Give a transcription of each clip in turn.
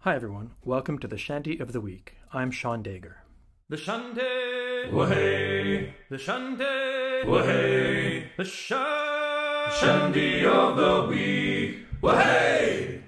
Hi everyone, welcome to the Shanty of the Week. I'm Seán Dagher. The Shanty, way, the Shanty, way, the Shanty of the Week, way.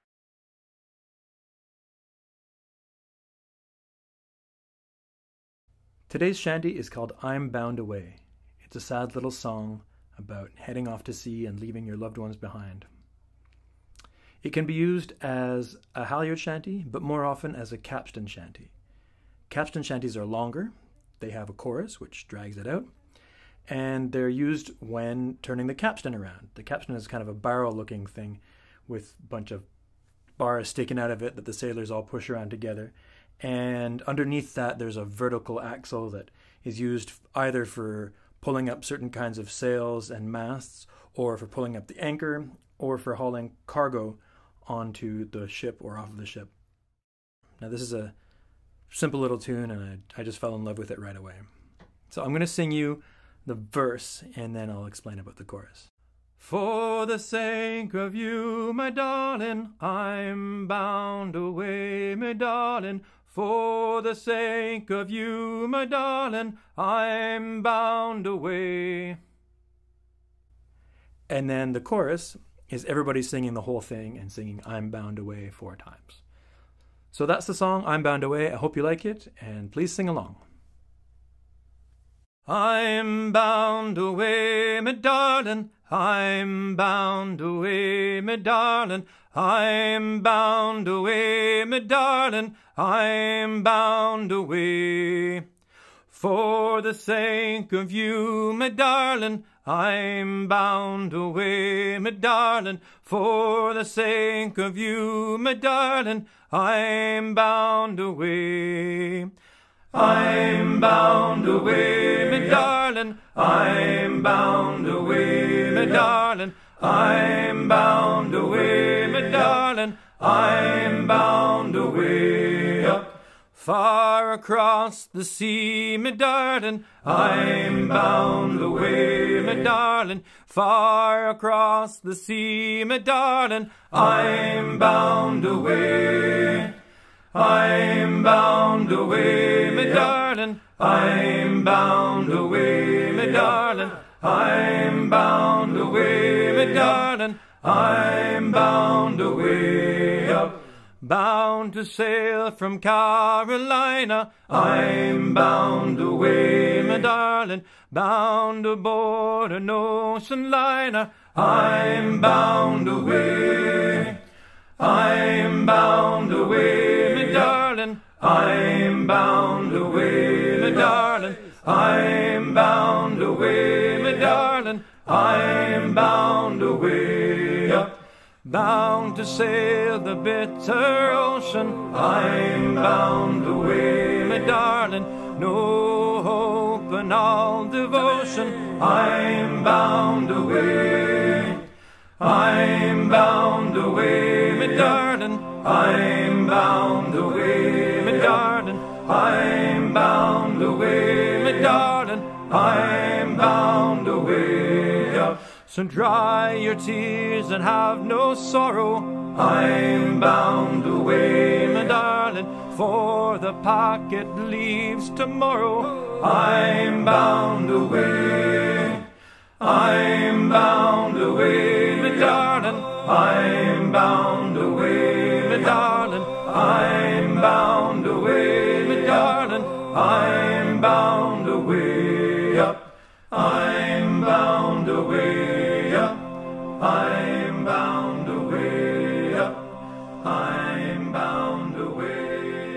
Today's shanty is called I'm Bound Away. It's a sad little song about heading off to sea and leaving your loved ones behind. It can be used as a halyard shanty, but more often as a capstan shanty. Capstan shanties are longer, they have a chorus which drags it out, and they're used when turning the capstan around. The capstan is kind of a barrel-looking thing with a bunch of bars sticking out of it that the sailors all push around together. And underneath that there's a vertical axle that is used either for pulling up certain kinds of sails and masts, or for pulling up the anchor, or for hauling cargo onto the ship or off of the ship. Now this is a simple little tune and I just fell in love with it right away. So I'm going to sing you the verse and then I'll explain about the chorus. For the sake of you, my darling, I'm bound away, my darling. For the sake of you, my darling, I'm bound away. And then the chorus is everybody singing the whole thing and singing I'm Bound Away 4 times. So that's the song, I'm Bound Away. I hope you like it, and please sing along. I'm bound away, my darling, I'm bound away, my darling, I'm bound away, my darling, I'm bound away. For the sake of you, my darling, I'm bound away, my darling. For the sake of you, my darling, I'm bound away. I'm bound away, my darling. I'm bound away, my darling. I'm bound away, my darling. I'm bound away. Far across the sea, my darling, I'm bound away, my darling. Far across the sea, my darling, I'm bound away. I'm bound away, my darling. I'm bound away, my darling. I'm bound away, my darling. I'm bound away. Bound to sail from Carolina, I'm bound away, my darling. Bound aboard an ocean liner, I'm bound away. I'm bound away, my darling. I'm bound away, my darling. I'm bound away, my darling. I'm bound away. Bound to sail the bitter ocean, I'm bound away, my darling. No hope and all devotion, I'm bound away. I'm bound away, my darling. I'm bound away, my darling. I'm bound away, my darling. I'm bound away. So dry your tears and have no sorrow. I'm bound away, my darling, for the packet leaves tomorrow. I'm bound away. I'm bound away, my darling. I'm bound away, my darling. I'm bound away, my darling. I'm bound away. I'm bound away. I'm bound away. I'm bound away.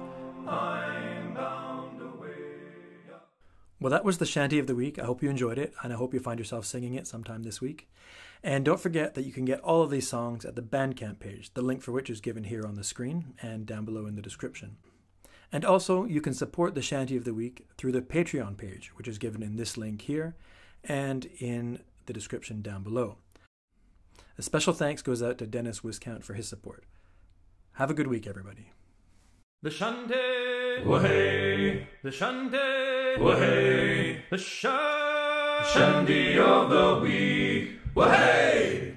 I'm bound away. Well, that was the Shanty of the Week. I hope you enjoyed it, and I hope you find yourself singing it sometime this week. And don't forget that you can get all of these songs at the Bandcamp page, the link for which is given here on the screen and down below in the description. And also, you can support the Shanty of the Week through the Patreon page, which is given in this link here and in the description down below. A special thanks goes out to Dennis Wiscount for his support. Have a good week, everybody. The Shanty, way, the Shanty, way, the Shanty of the Week, way.